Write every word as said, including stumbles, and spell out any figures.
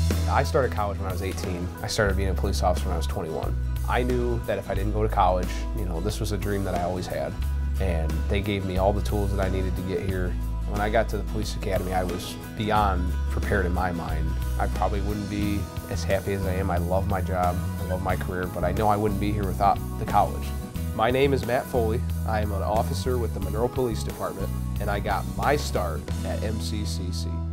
I started college when I was eighteen. I started being a police officer when I was twenty-one. I knew that if I didn't go to college, you know, this was a dream that I always had. And they gave me all the tools that I needed to get here. When I got to the police academy, I was beyond prepared in my mind. I probably wouldn't be as happy as I am. I love my job, I love my career, but I know I wouldn't be here without the college. My name is Matt Foley. I am an officer with the Monroe Police Department, and I got my start at M C C C.